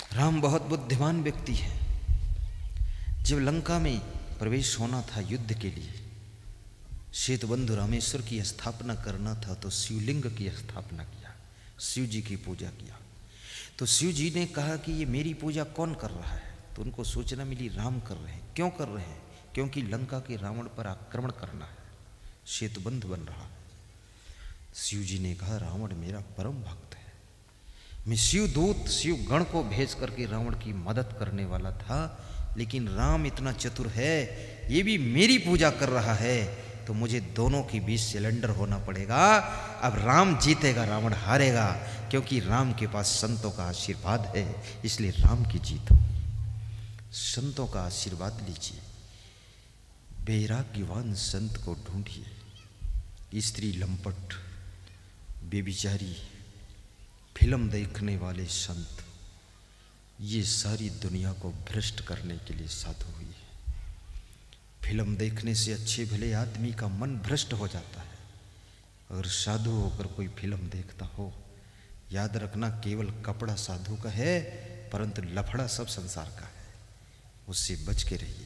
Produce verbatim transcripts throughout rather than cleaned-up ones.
राम बहुत बुद्धिमान व्यक्ति है। जब लंका में प्रवेश होना था युद्ध के लिए, श्वेतबंधु रामेश्वर की स्थापना करना था, तो शिवलिंग की स्थापना किया, शिव जी की पूजा किया। तो शिव जी ने कहा कि ये मेरी पूजा कौन कर रहा है? तो उनको सूचना मिली राम कर रहे हैं। क्यों कर रहे हैं? क्योंकि लंका के रावण पर आक्रमण करना है, श्वेतबंधु बन रहा है। शिव जी ने कहा रावण मेरा परम भक्त है, मैं शिव दूत शिव गण को भेज करके रावण की मदद करने वाला था, लेकिन राम इतना चतुर है, ये भी मेरी पूजा कर रहा है, तो मुझे दोनों के बीच सिलेंडर होना पड़ेगा। अब राम जीतेगा, रावण हारेगा, क्योंकि राम के पास संतों का आशीर्वाद है, इसलिए राम की जीत हो। संतों का आशीर्वाद लीजिए, वैराग्यवान संत को ढूंढिए। स्त्री लंपट, बेबिचारी, फिल्म देखने वाले संत, ये सारी दुनिया को भ्रष्ट करने के लिए साधु हुई है। फिल्म देखने से अच्छे भले आदमी का मन भ्रष्ट हो जाता है। अगर साधु होकर कोई फिल्म देखता हो, याद रखना केवल कपड़ा साधु का है, परंतु लफड़ा सब संसार का है, उससे बच के रहिए।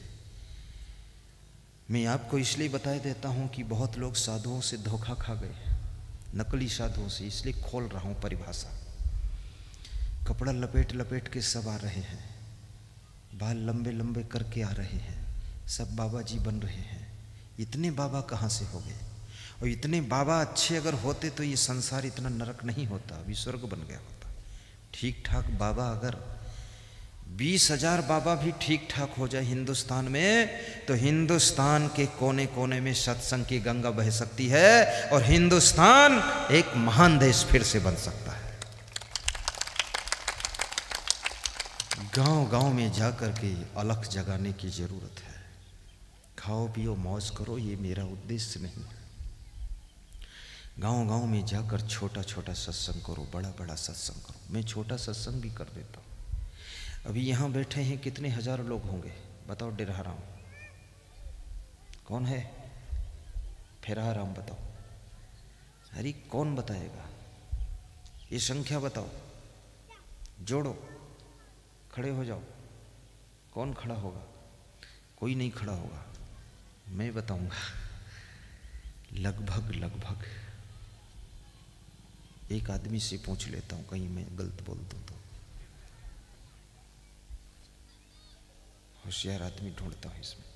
मैं आपको इसलिए बता देता हूं कि बहुत लोग साधुओं से धोखा खा गए, नकली साधुओं से, इसलिए खोल रहा हूं परिभाषा। कपड़ा लपेट लपेट के सब आ रहे हैं, बाल लंबे लंबे करके आ रहे हैं, सब बाबा जी बन रहे हैं। इतने बाबा कहाँ से हो गए? और इतने बाबा अच्छे अगर होते तो ये संसार इतना नरक नहीं होता, अभी स्वर्ग बन गया होता। ठीक ठाक बाबा, अगर बीस हजार बाबा भी ठीक ठाक हो जाए हिंदुस्तान में, तो हिंदुस्तान के कोने कोने में सत्संग की गंगा बह सकती है और हिंदुस्तान एक महान देश फिर से बन सकता है। गांव गांव में जाकर के अलख जगाने की जरूरत है। खाओ पियो मौज करो, ये मेरा उद्देश्य नहीं है। गांव गांव में जाकर छोटा छोटा सत्संग करो, बड़ा बड़ा सत्संग करो। मैं छोटा सत्संग भी कर देता हूँ। अभी यहाँ बैठे हैं, कितने हजार लोग होंगे बताओ? डेरा राम कौन है? फेरा राम बताओ। अरे कौन बताएगा? ये संख्या बताओ, जोड़ो, खड़े हो जाओ। कौन खड़ा होगा? कोई नहीं खड़ा होगा, मैं बताऊंगा। लगभग लगभग एक आदमी से पूछ लेता हूं, कहीं मैं गलत बोल दूं तो। होशियार आदमी ढूंढता हूं इसमें।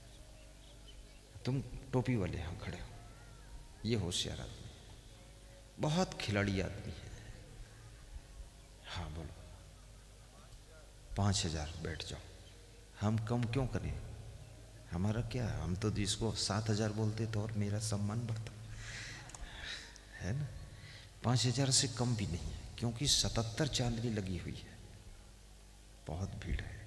तुम टोपी वाले यहां खड़े हो, ये होशियार आदमी, बहुत खिलाड़ी आदमी है। हाँ बोलो। पाँच हजार, बैठ जाओ। हम कम क्यों करें? हमारा क्या, हम तो जिसको सात हजार बोलते तो और मेरा सम्मान बढ़ता है ना। पाँच हजार से कम भी नहीं है, क्योंकि सतहत्तर चांदनी लगी हुई है, बहुत भीड़ है,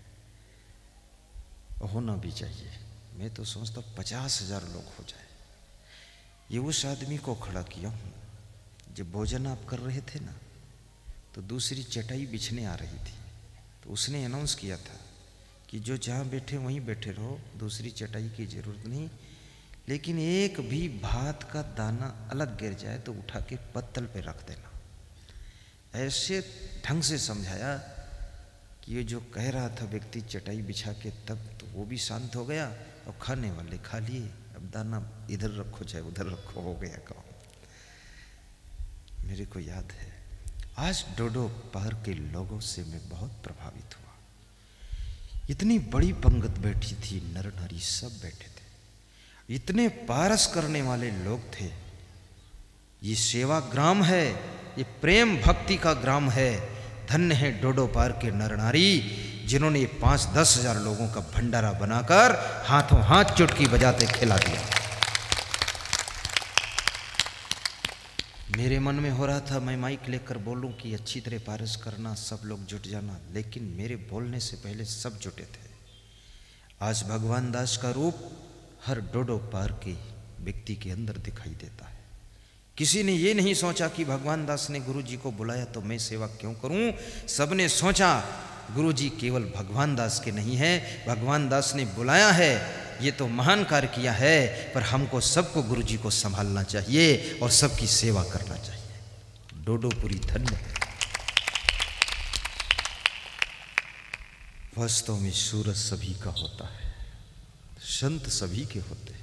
होना भी चाहिए। मैं तो सोचता पचास हजार लोग हो जाए। ये उस आदमी को खड़ा किया हूँ, जब भोजन आप कर रहे थे ना, तो दूसरी चटाई बिछने आ रही थी, तो उसने अनाउंस किया था कि जो जहाँ बैठे वहीं बैठे रहो, दूसरी चटाई की जरूरत नहीं, लेकिन एक भी भात का दाना अलग गिर जाए तो उठा के पत्तल पे रख देना। ऐसे ढंग से समझाया कि ये जो कह रहा था व्यक्ति चटाई बिछा के, तब तो वो भी शांत हो गया और खाने वाले खा लिए। अब दाना इधर रखो चाहे उधर रखो, हो गया काम। मेरे को याद है, आज डोडो पार के लोगों से मैं बहुत प्रभावित हुआ। इतनी बड़ी पंगत बैठी थी, नर नारी सब बैठे थे, इतने पारस करने वाले लोग थे। ये सेवा ग्राम है, ये प्रेम भक्ति का ग्राम है। धन्य है डोडो पार के नर नारी, जिन्होंने ये पांच दस हजार लोगों का भंडारा बनाकर हाथों हाथ चुटकी बजाते खिला दिया। मेरे मन में हो रहा था मैं माइक लेकर बोलूं कि अच्छी तरह पारस करना, सब लोग जुट जाना, लेकिन मेरे बोलने से पहले सब जुटे थे। आज भगवान दास का रूप हर डोडो पार के व्यक्ति के अंदर दिखाई देता है। किसी ने ये नहीं सोचा कि भगवान दास ने गुरु जी को बुलाया तो मैं सेवा क्यों करूं। सबने सोचा गुरु जी केवल भगवान दास के नहीं है, भगवान दास ने बुलाया है, ये तो महान कार्य किया है, पर हमको सबको गुरु जी को संभालना चाहिए और सबकी सेवा करना चाहिए। डोडोपुरी धन्य है। वास्तव में सूरज सभी का होता है, संत सभी के होते हैं,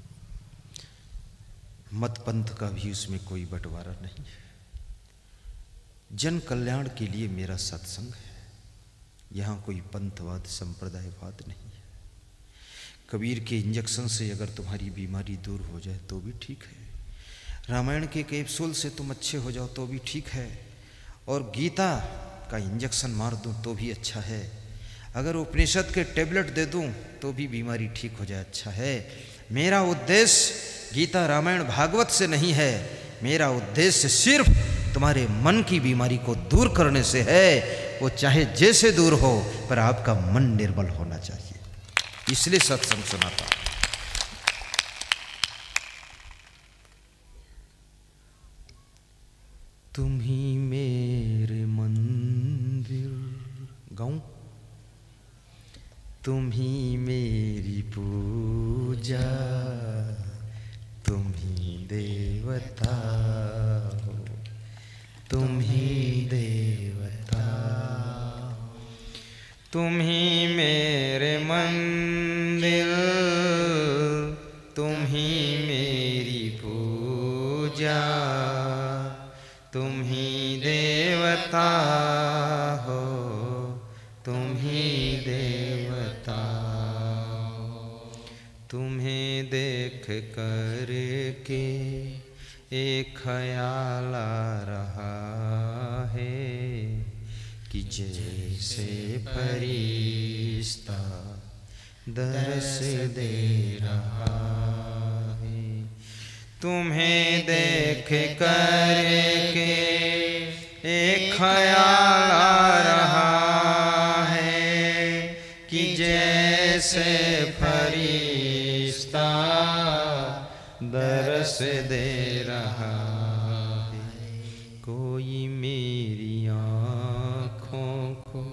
मत पंथ का भी उसमें कोई बंटवारा नहीं है। जन कल्याण के लिए मेरा सत्संग है, यहाँ कोई पंथवाद संप्रदायवाद नहीं है। कबीर के इंजेक्शन से अगर तुम्हारी बीमारी दूर हो जाए तो भी ठीक है, रामायण के कैप्सूल से तुम अच्छे हो जाओ तो भी ठीक है, और गीता का इंजेक्शन मार दूं तो भी अच्छा है, अगर उपनिषद के टेबलेट दे दूं तो भी बीमारी ठीक हो जाए अच्छा है। मेरा उद्देश्य गीता रामायण भागवत से नहीं है, मेरा उद्देश्य सिर्फ तुम्हारे मन की बीमारी को दूर करने से है। वो चाहे जैसे दूर हो पर आपका मन निर्मल होना चाहिए, इसलिए सत्संग सुनाता हूं। तुम ही मेरे मंदिर, गाऊं? तुम ही मेरी पूजा, तुम ही देवता हो, तुम ही देवता, तुम ही मेरे मंदिर, तुम ही मेरी पूजा, तुम ही देवता हो, तुम ही देवता। तुम्हें देख कर के एक ख्याल आ रहा है कि जैसे फरिश्ता दरस दे रहा है। तुम्हें देख कर के एक ख्याल आ रहा है कि जैसे फरिश्ता दरस दे रहा है। कोई मेरी आँखों को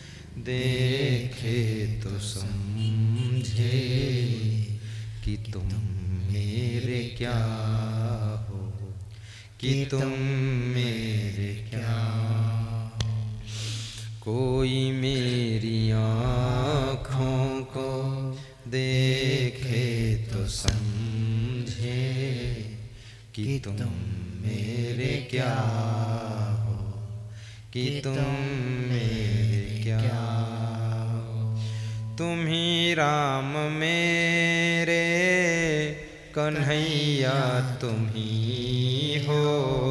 देखे तो समझे कि तुम मेरे क्या हो, कि तुम मेरे क्या हो। कोई मेरी आँखों को देखे तो समझे कि तुम मेरे क्या हो, कि तुम मेरे क्या हो। तुम ही राम मेरे कन्हैया, तुम ही हो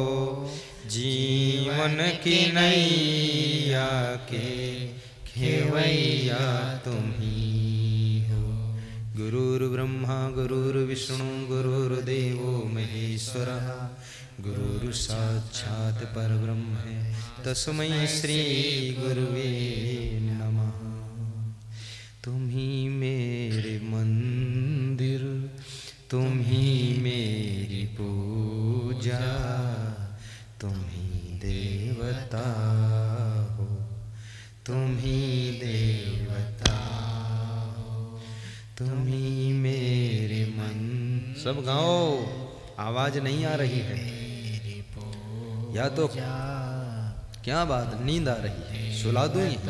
जीवन की नैया के खेवैया, तुम ही हो। गुरुर्ब्रह्मा गुरुर्विष्णु गुरुर्देवो महेश्वरः, गुरुर् साक्षात् परब्रह्म तस्मै श्री गुरुवे नमः। तुम ही मेरे मंदिर, तुम ही मेरी पूजा, तुम ही देवता हो, तुम ही देवता हो, तुम ही मेरे मन। सब गाओ, आवाज नहीं आ रही है या तो क्या बात, नींद आ रही है, सुला दूं ये?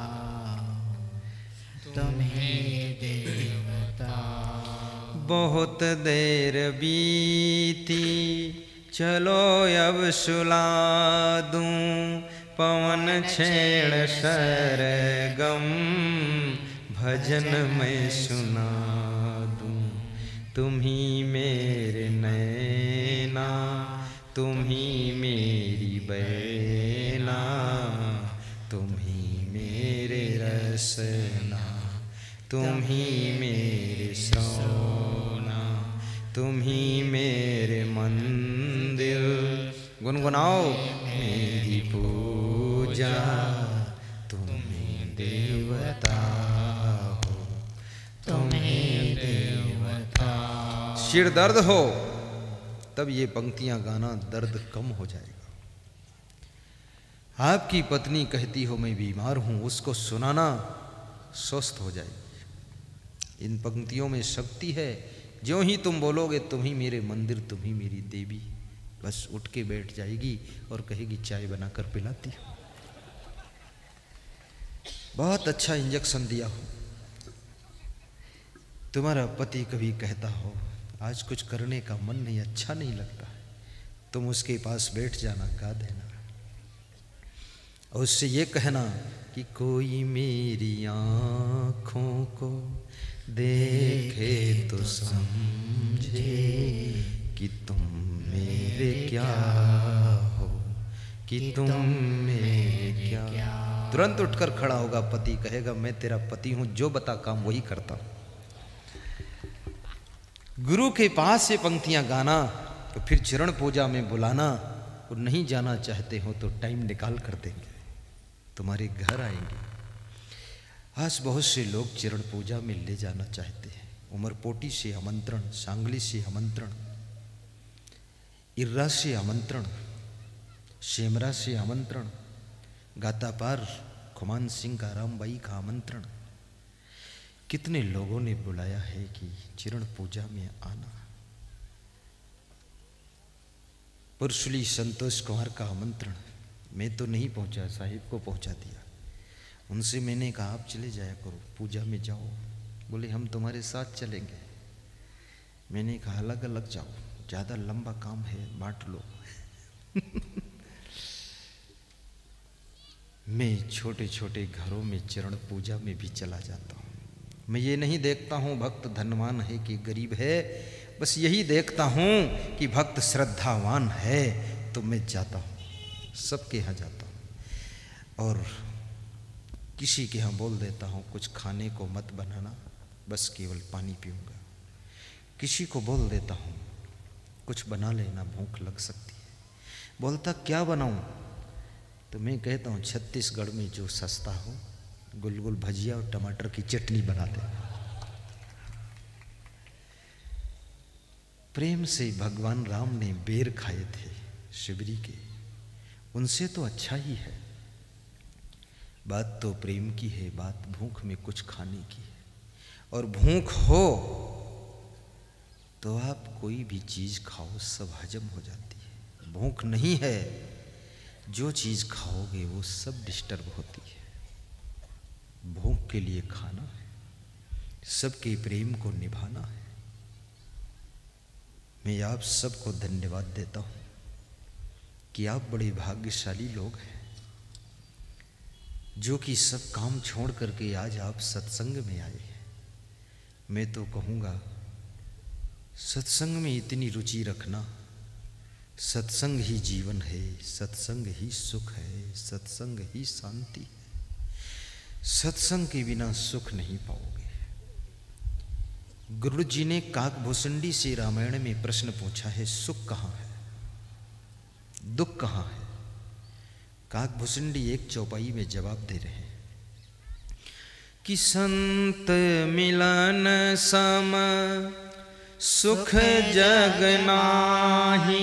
तुम ही देवता। बहुत देर बीती चलो अब सुला दूं, पवन छेड़ सरगम भजन में सुना दूं। तुम ही मेरे नैना, तुम ही मेरी बैना, तुम ही मेरे रसना, तुम ही मेरे सोना, तुम ही मेरे मंदिर। गुनगुनाओ। मेरी पूजा, तुम ही देवता हो, तुम ही देवता। सिर दर्द हो तब ये पंक्तियां गाना, दर्द कम हो जाएगा। आपकी पत्नी कहती हो मैं बीमार हूं, उसको सुनाना, स्वस्थ हो जाएगी। इन पंक्तियों में शक्ति है। ज्यों ही तुम बोलोगे तुम ही मेरे मंदिर, तुम ही मेरी देवी, बस उठ के बैठ जाएगी और कहेगी चाय बनाकर पिलाती हो। बहुत अच्छा इंजेक्शन दिया हो। तुम्हारा पति कभी कहता हो आज कुछ करने का मन नहीं, अच्छा नहीं लगता, तुम उसके पास बैठ जाना, गा देना और उससे ये कहना कि कोई मेरी आँखों को देखे तो समझे कि तुम मेरे क्या हो, कि तुम मेरे क्या। तुरंत उठकर खड़ा होगा पति, कहेगा मैं तेरा पति हूं, जो बता काम वही करता हूं। गुरु के पास से पंक्तियां गाना तो फिर चरण पूजा में बुलाना, और नहीं जाना चाहते हो तो टाइम निकाल कर देंगे, तुम्हारे घर आएंगे। आज बहुत से लोग चरण पूजा में ले जाना चाहते हैं। उमरपोटी से आमंत्रण, सांगली से आमंत्रण, इर्रा से आमंत्रण, शेमरा से आमंत्रण, गातापार खुमान सिंह का रामबाई का आमंत्रण। कितने लोगों ने बुलाया है कि चरण पूजा में आना। पुरसुली संतोष कुमार का आमंत्रण, मैं तो नहीं पहुंचा, साहिब को पहुंचा दिया। उनसे मैंने कहा आप चले जाया करो, पूजा में जाओ। बोले हम तुम्हारे साथ चलेंगे। मैंने कहा अलग अलग जाओ, ज़्यादा लंबा काम है, बांट लो। मैं छोटे छोटे घरों में चरण पूजा में भी चला जाता हूँ। मैं ये नहीं देखता हूँ भक्त धनवान है कि गरीब है, बस यही देखता हूँ कि भक्त श्रद्धावान है तो मैं जाता हूँ, सबके यहाँ जाता हूँ। और किसी के यहाँ बोल देता हूँ कुछ खाने को मत बनाना, बस केवल पानी पीऊँगा। किसी को बोल देता हूँ कुछ बना लेना, भूख लग सकती है। बोलता क्या बनाऊँ, तो मैं कहता हूँ छत्तीसगढ़ में जो सस्ता हो, गुलगुल भजिया और टमाटर की चटनी बना दे। प्रेम से भगवान राम ने बेर खाए थे शिवरी के, उनसे तो अच्छा ही है। बात तो प्रेम की है, बात भूख में कुछ खाने की है। और भूख हो तो आप कोई भी चीज़ खाओ, सब हजम हो जाती है। भूख नहीं है, जो चीज़ खाओगे वो सब डिस्टर्ब होती है। भूख के लिए खाना है, सबके प्रेम को निभाना है। मैं आप सबको धन्यवाद देता हूँ कि आप बड़े भाग्यशाली लोग हैं, जो कि सब काम छोड़ करके आज आप सत्संग में आए हैं। मैं तो कहूँगा सत्संग में इतनी रुचि रखना। सत्संग ही जीवन है, सत्संग ही सुख है, सत्संग ही शांति है। सत्संग के बिना सुख नहीं पाओगे। गुरु जी ने काकभूषुंडी से रामायण में प्रश्न पूछा है, सुख कहाँ है, दुख कहाँ है। काकभूषुंडी एक चौपाई में जवाब दे रहे हैं कि संत मिलन सम सुख जग नाहि,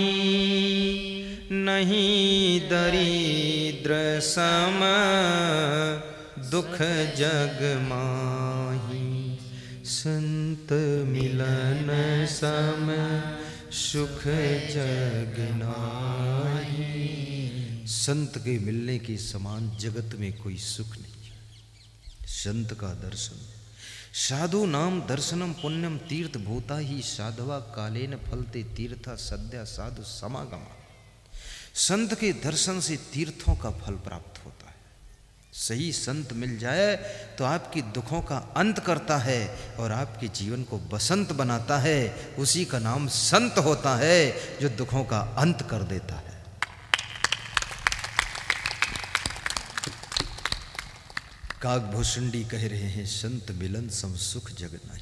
नहीं दरिद्र सम दुख जग माही। संत मिलन सम सुख जग नाहि। संत के मिलने के समान जगत में कोई सुख नहीं है। संत का दर्शन, साधु नाम दर्शनम पुण्यम तीर्थ भूता ही साधवा कालेन फलते तीर्था सद्या साधु समागमा। संत के दर्शन से तीर्थों का फल प्राप्त होता है। सही संत मिल जाए तो आपकी दुखों का अंत करता है और आपके जीवन को बसंत बनाता है। उसी का नाम संत होता है जो दुखों का अंत कर देता है। काकभूषुंडी कह रहे हैं संत मिलन सम सुख जग नाही।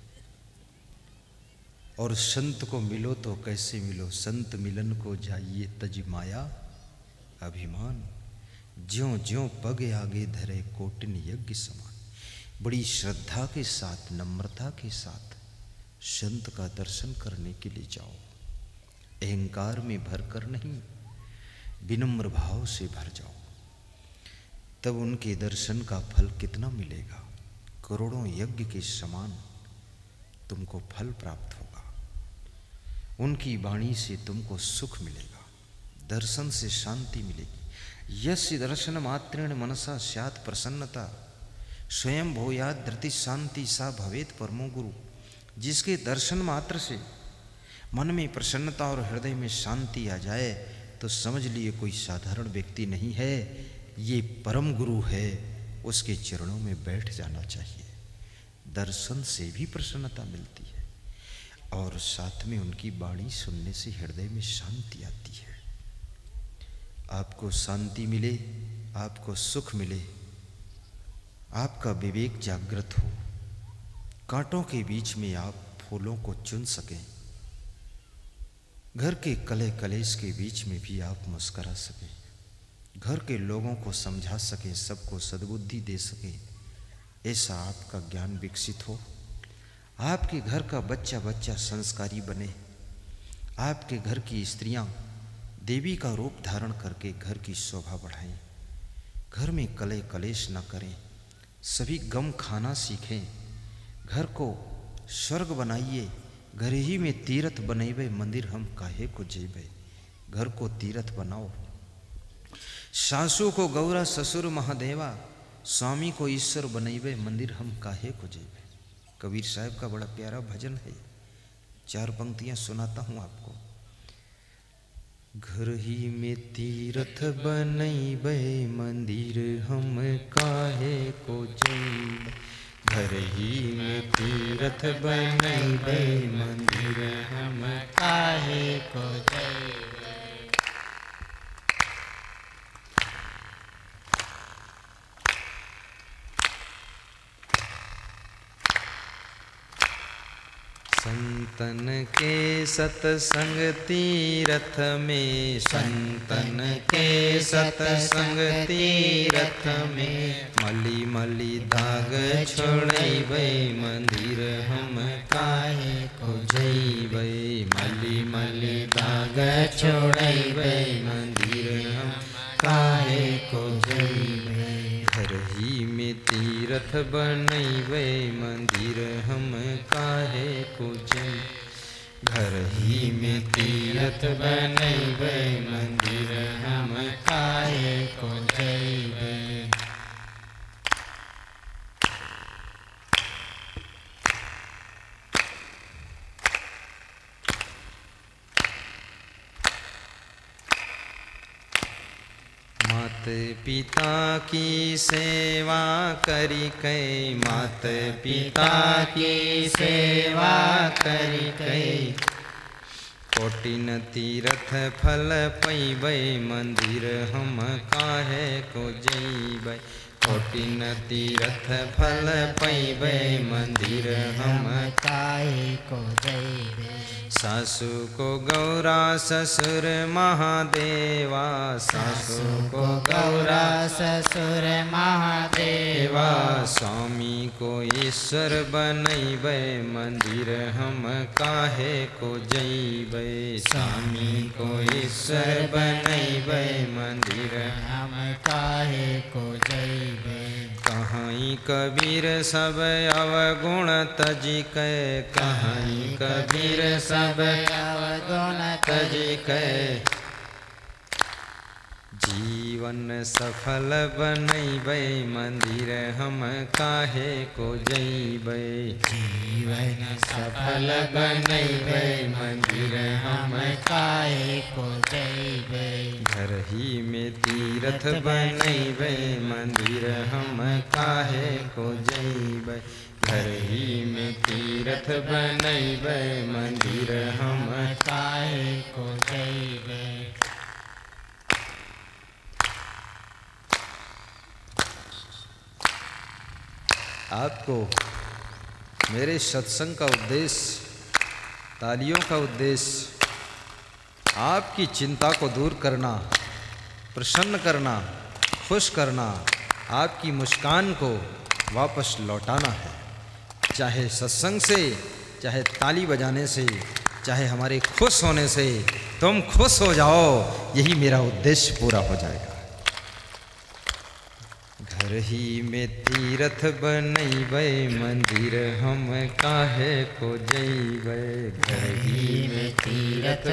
और संत को मिलो तो कैसे मिलो, संत मिलन को जाइए तज माया अभिमान। ज्यों ज्यों पग आगे धरे कोटिन यज्ञ समान। बड़ी श्रद्धा के साथ, नम्रता के साथ संत का दर्शन करने के लिए जाओ। अहंकार में भरकर नहीं, विनम्र भाव से भर जाओ। तब उनके दर्शन का फल कितना मिलेगा, करोड़ों यज्ञ के समान तुमको फल प्राप्त होगा। उनकी वाणी से तुमको सुख मिलेगा, दर्शन से शांति मिलेगी। यस्य दर्शन मात्रेण मनसा स्यात् प्रसन्नता। स्वयं भूयात् धृति शांति सा भवेत परमो गुरु। जिसके दर्शन मात्र से मन में प्रसन्नता और हृदय में शांति आ जाए तो समझ लिए कोई साधारण व्यक्ति नहीं है, ये परम गुरु है। उसके चरणों में बैठ जाना चाहिए। दर्शन से भी प्रसन्नता मिलती है और साथ में उनकी वाणी सुनने से हृदय में शांति आती है। आपको शांति मिले, आपको सुख मिले, आपका विवेक जागृत हो, कांटों के बीच में आप फूलों को चुन सकें, घर के कले कलेश के बीच में भी आप मुस्करा सकें, घर के लोगों को समझा सकें, सबको सद्बुद्धि दे सकें, ऐसा आपका ज्ञान विकसित हो। आपके घर का बच्चा बच्चा संस्कारी बने, आपके घर की स्त्रियां देवी का रूप धारण करके घर की शोभा बढ़ाएं, घर में कले कलेश न करें, सभी गम खाना सीखें, घर को स्वर्ग बनाइए। घर ही में तीर्थ बनैबे मंदिर हम काहे को जेबे। घर को तीर्थ बनाओ। सासू को गौरा ससुर महादेवा, स्वामी को ईश्वर बनैबे मंदिर हम काहे को जेबे। कबीर साहब का बड़ा प्यारा भजन है, चार पंक्तियां सुनाता हूं आपको। घर ही में तीर्थ बनैबे मंदिर हम काहे को जेबे। घर ही में तीर्थ बनैबे मंदिर हम काहे को जेबे। संतन के सतसंग तीरथ में, संतन के सतसंग तीरथ में, मली मली दाग छोड़ैबे मंदिर हम काहे को जैबे। मली मली दाग छोड़ैबे मंदिर हम काहे को जैबे। घर ही में तीर्थ बनैबे मंदिर हम काहे को जैबे। घर ही में तीर्थ बनैबे मंदिर हम काहे को जैबे। मात पिता की सेवा करी कै, मात पिता की सेवा करी कै, कोटिन तीर्थ फल पैबै मंदिर हम काहे को जैबै। कोटिन तीर्थ फल पैबै मंदिर हम काहे को जैबै। सासू को गौरा ससुर महादेवा, सासू को गौरा ससुर महादेवा, स्वामी को ईश्वर बनैबे मंदिर हम काहे को जैबै। स्वामी को ईश्वर बनैबे मंदिर हम काहे को जैबै। कहीं कबीर सब अवगुण तजी कै, कहीं कबीर सब अवगुण तजी कै, जीवन सफल बनैबे मंदिर हम काहे को जैबै। जीवन सफल बनैबे मंदिर हम काहे को जैबै। घर ही में तीर्थ बनैबे मंदिर हम काहे को जैबै। घर ही में तीर्थ बनैबे मंदिर हम काहे को जैबै। आपको मेरे सत्संग का उद्देश्य, तालियों का उद्देश्य आपकी चिंता को दूर करना, प्रसन्न करना, खुश करना, आपकी मुस्कान को वापस लौटाना है। चाहे सत्संग से, चाहे ताली बजाने से, चाहे हमारे खुश होने से तुम खुश हो जाओ, यही मेरा उद्देश्य पूरा हो जाएगा। घर ही में तीर्थ बनैबे मंदिर हम काहे को जैबै। घर ही में तीर्थ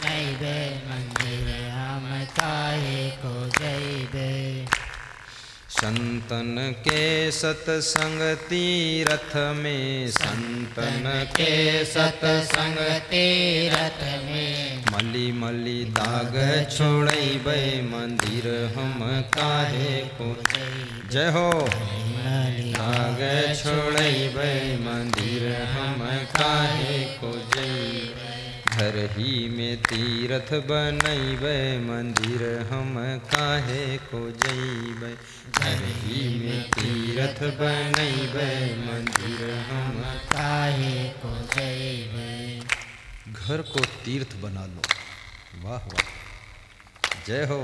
बनैबे मंदिर हम काहे को जैबै। संतन के सतसंग तीरथ में, संतन के सतसंग तीरथ में, मली मली दाग छोड़ैबै मंदिर हम काहे को। जय हो। दाग छोड़ैबै मंदिर हम काहे को जैबै, घर ही में तीर्थ बनैबै मंदिर हम काहे को जैबै, घर ही में तीर्थ बनैबै मंदिर हम काहे को जैबै। घर को तीर्थ बना लो। वाह वाह, जय हो।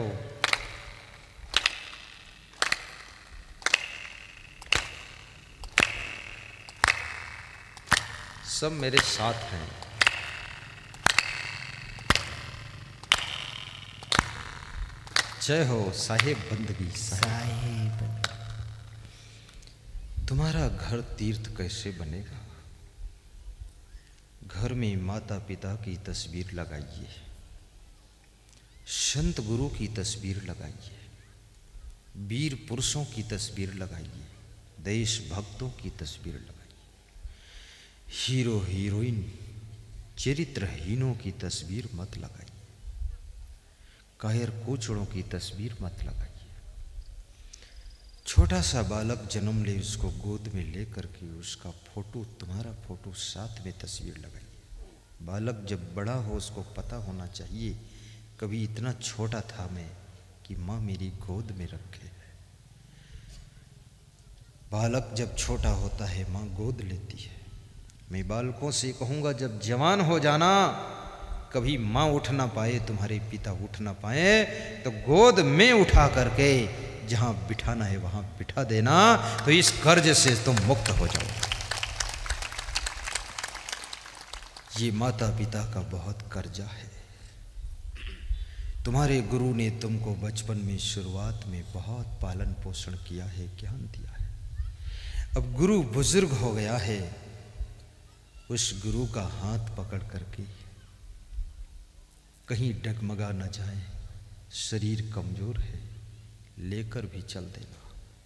सब मेरे साथ हैं। जय हो साहेब बंदगी साहेब। तुम्हारा घर तीर्थ कैसे बनेगा? घर में माता पिता की तस्वीर लगाइए, संत गुरु की तस्वीर लगाइए, वीर पुरुषों की तस्वीर लगाइए, देशभक्तों की तस्वीर लगाइए, हीरो हीरोइन चरित्रहीनों की तस्वीर मत लगाइए, कायर कोचड़ों की तस्वीर मत लगाइए। छोटा सा बालक जन्म ले, उसको गोद में लेकर के उसका फोटो, तुम्हारा फोटो साथ में तस्वीर लगाइए। बालक जब बड़ा हो उसको पता होना चाहिए कभी इतना छोटा था मैं कि माँ मेरी गोद में रखे है। बालक जब छोटा होता है माँ गोद लेती है। मैं बालकों से कहूँगा जब जवान हो जाना, कभी माँ उठ ना पाए, तुम्हारे पिता उठ ना पाए, तो गोद में उठा करके जहाँ बिठाना है वहाँ बिठा देना, तो इस कर्ज से तुम मुक्त हो जाओ। ये माता पिता का बहुत कर्जा है। तुम्हारे गुरु ने तुमको बचपन में शुरुआत में बहुत पालन पोषण किया है, ज्ञान दिया है। अब गुरु बुजुर्ग हो गया है, उस गुरु का हाथ पकड़ करके कहीं डगमगा न जाए, शरीर कमजोर है, लेकर भी चल देना।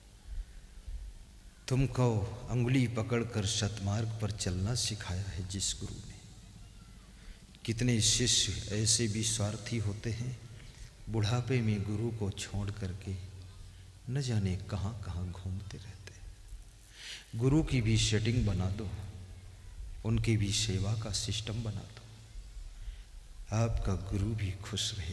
तुमको अंगुली पकड़कर सतमार्ग पर चलना सिखाया है जिस गुरु ने। कितने शिष्य ऐसे भी स्वार्थी होते हैं, बुढ़ापे में गुरु को छोड़ करके न जाने कहाँ कहाँ घूमते रहते हैं। गुरु की भी सेटिंग बना दो, उनकी भी सेवा का सिस्टम बना दो, आपका गुरु भी खुश रहे,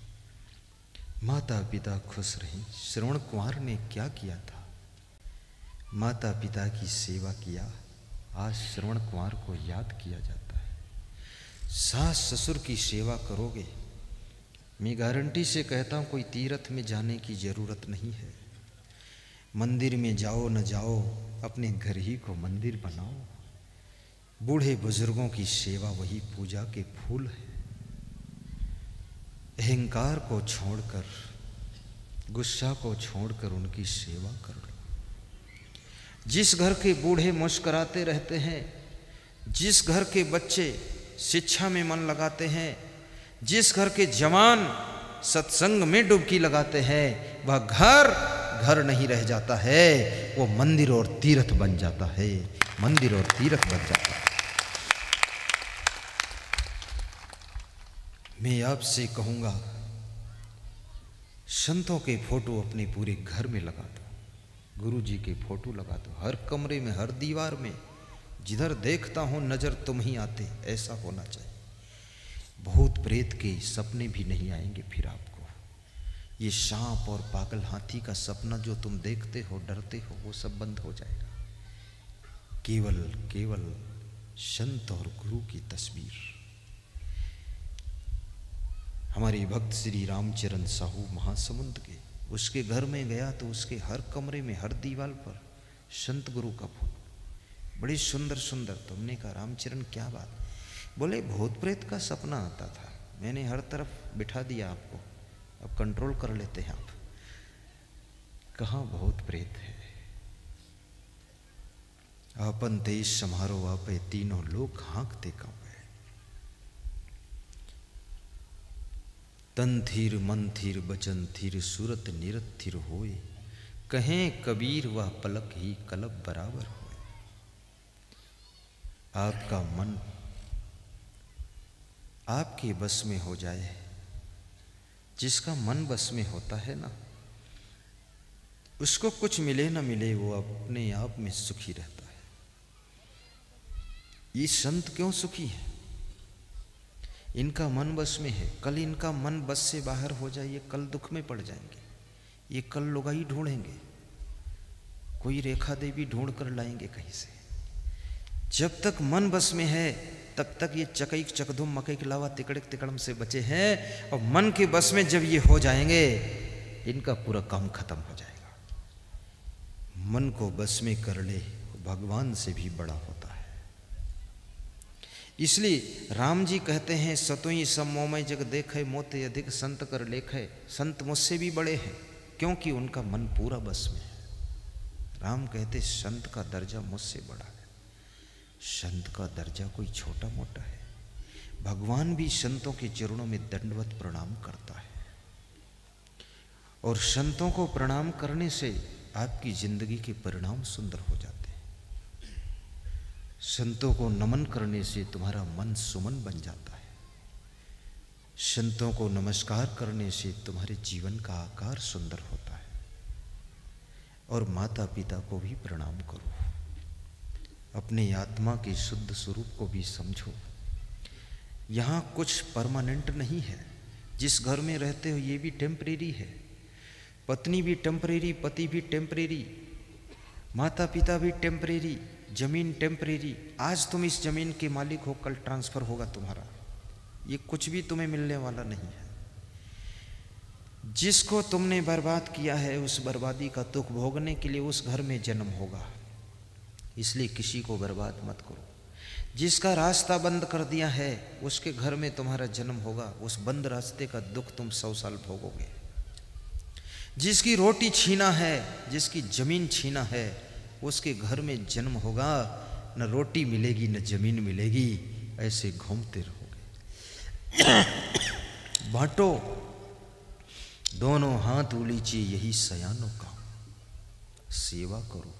माता पिता खुश रहे। श्रवण कुमार ने क्या किया था? माता पिता की सेवा किया। आज श्रवण कुमार को याद किया जाता है। सास ससुर की सेवा करोगे, मैं गारंटी से कहता हूँ कोई तीर्थ में जाने की जरूरत नहीं है। मंदिर में जाओ न जाओ, अपने घर ही को मंदिर बनाओ। बूढ़े बुजुर्गों की सेवा वही पूजा के फूल है। अहंकार को छोड़कर, गुस्सा को छोड़कर उनकी सेवा कर लो। जिस घर के बूढ़े मुस्कुराते रहते हैं, जिस घर के बच्चे शिक्षा में मन लगाते हैं, जिस घर के जवान सत्संग में डुबकी लगाते हैं, वह घर घर नहीं रह जाता है, वो मंदिर और तीर्थ बन जाता है। मंदिर और तीर्थ बन जाता है। मैं आपसे कहूँगा, संतों के फोटो अपने पूरे घर में लगा दो, गुरु जी के फोटो लगा दो, हर कमरे में, हर दीवार में। जिधर देखता हूँ नज़र तुम ही आते, ऐसा होना चाहिए। भूत प्रेत के सपने भी नहीं आएंगे फिर आपको। ये सांप और पागल हाथी का सपना जो तुम देखते हो, डरते हो, वो सब बंद हो जाएगा। केवल केवल संत और गुरु की तस्वीर। हमारे भक्त श्री रामचरण साहू महासमुंद के, उसके घर में गया तो उसके हर कमरे में, हर दीवार पर संत गुरु का फोटो, बड़ी सुंदर सुंदर। तुमने कहा रामचरण क्या बात? बोले भूत प्रेत का सपना आता था, मैंने हर तरफ बिठा दिया आपको, अब कंट्रोल कर लेते हैं आप। कहाँ भूत प्रेत है? आपन देश समारो आपे, तीनों लोग हाँकते कांपे। तन थीर मन थीर बचन थीर, सूरत निरत थीर होए, कहें कबीर वह पलक ही कलब बराबर हो। आपका मन आपके बस में हो जाए, जिसका मन बस में होता है ना, उसको कुछ मिले ना मिले वो अपने आप में सुखी रहता है। ये संत क्यों सुखी है? इनका मन बस में है। कल इनका मन बस से बाहर हो जाए, ये कल दुख में पड़ जाएंगे। ये कल लुगाई ढूंढेंगे, कोई रेखा देवी ढूंढ कर लाएंगे कहीं से। जब तक मन बस में है तब तक ये चकई चकधुम मकई के अलावा तिकड़क तिकड़म से बचे हैं, और मन के बस में जब ये हो जाएंगे इनका पूरा काम खत्म हो जाएगा। मन को बस में कर ले, भगवान से भी बड़ा होता है। इसलिए राम जी कहते हैं, सतुई समोमय जग देखे मोते अधिक संत कर लेखे। संत मुझसे भी बड़े हैं, क्योंकि उनका मन पूरा बस में है। राम कहते संत का दर्जा मुझसे बड़ा है। संत का दर्जा कोई छोटा मोटा है? भगवान भी संतों के चरणों में दंडवत प्रणाम करता है, और संतों को प्रणाम करने से आपकी जिंदगी के परिणाम सुंदर हो जाते हैं। संतों को नमन करने से तुम्हारा मन सुमन बन जाता है। संतों को नमस्कार करने से तुम्हारे जीवन का आकार सुंदर होता है। और माता पिता को भी प्रणाम करो, अपने आत्मा के शुद्ध स्वरूप को भी समझो। यहाँ कुछ परमानेंट नहीं है। जिस घर में रहते हो ये भी टेम्परेरी है। पत्नी भी टेम्परेरी, पति भी टेम्परेरी, माता पिता भी टेम्परेरी, जमीन टेम्परेरी। आज तुम इस जमीन के मालिक हो, कल ट्रांसफर होगा तुम्हारा। ये कुछ भी तुम्हें मिलने वाला नहीं है। जिसको तुमने बर्बाद किया है उस बर्बादी का दुख भोगने के लिए उस घर में जन्म होगा। इसलिए किसी को बर्बाद मत करो। जिसका रास्ता बंद कर दिया है उसके घर में तुम्हारा जन्म होगा। उस बंद रास्ते का दुख तुम सौ साल भोगोगे। जिसकी रोटी छीना है, जिसकी जमीन छीना है, उसके घर में जन्म होगा। न रोटी मिलेगी न जमीन मिलेगी, ऐसे घूमते रहोगे। बांटो, दोनों हाथ उलीचिए, यही सयानों का सेवा करो।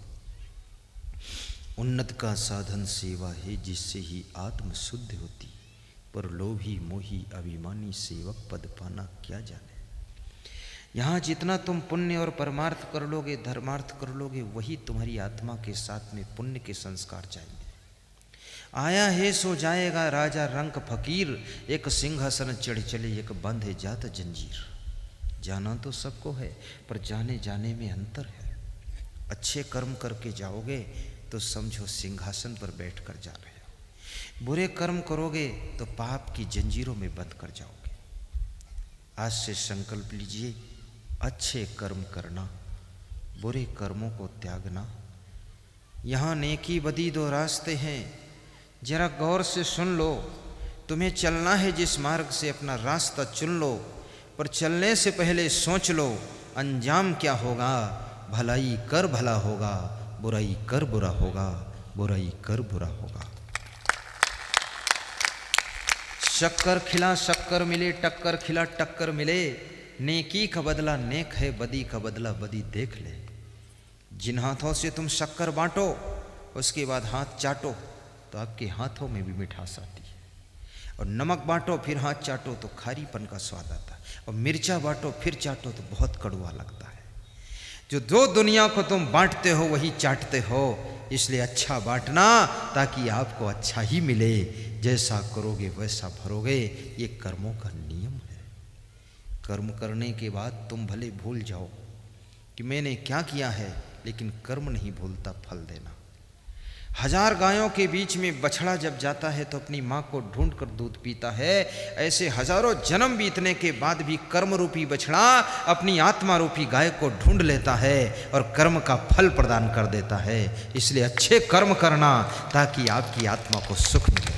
उन्नत का साधन सेवा है, जिससे ही आत्म शुद्ध होती। पर लोभी मोही अभिमानी सेवक पद पाना क्या जाने। यहाँ जितना तुम पुण्य और परमार्थ कर लोगे, धर्मार्थ कर लोगे, वही तुम्हारी आत्मा के साथ में पुण्य के संस्कार जाएंगे। आया है सो जाएगा राजा रंक फकीर। एक सिंहासन चढ़ चले एक बांधे जात जंजीर। जाना तो सबको है, पर जाने जाने में अंतर है। अच्छे कर्म करके जाओगे तो समझो सिंहासन पर बैठकर जा रहे हो। बुरे कर्म करोगे तो पाप की जंजीरों में बंध कर जाओगे। आज से संकल्प लीजिए, अच्छे कर्म करना, बुरे कर्मों को त्यागना। यहाँ नेकी बदी दो रास्ते हैं, जरा गौर से सुन लो। तुम्हें चलना है जिस मार्ग से, अपना रास्ता चुन लो, पर चलने से पहले सोच लो अंजाम क्या होगा। भलाई कर भला होगा, बुराई कर बुरा होगा, बुराई कर बुरा होगा। शक्कर खिला शक्कर मिले, टक्कर खिला टक्कर मिले। नेकी का बदला नेक है, बदी का बदला बदी देख ले। जिन हाथों से तुम शक्कर बांटो उसके बाद हाथ चाटो तो आपके हाथों में भी मिठास आती है। और नमक बांटो फिर हाथ चाटो तो खारीपन का स्वाद आता है। और मिर्चा बांटो फिर चाटो तो बहुत कड़वा लगता है। जो दो दुनिया को तुम बांटते हो वही चाटते हो। इसलिए अच्छा बांटना ताकि आपको अच्छा ही मिले। जैसा करोगे वैसा भरोगे, ये कर्मों का नियम है। कर्म करने के बाद तुम भले भूल जाओ कि मैंने क्या किया है, लेकिन कर्म नहीं भूलता फल देना। हजार गायों के बीच में बछड़ा जब जाता है तो अपनी माँ को ढूंढ कर दूध पीता है। ऐसे हजारों जन्म बीतने के बाद भी कर्म रूपी बछड़ा अपनी आत्मा रूपी गाय को ढूंढ लेता है और कर्म का फल प्रदान कर देता है। इसलिए अच्छे कर्म करना ताकि आपकी आत्मा को सुख मिले।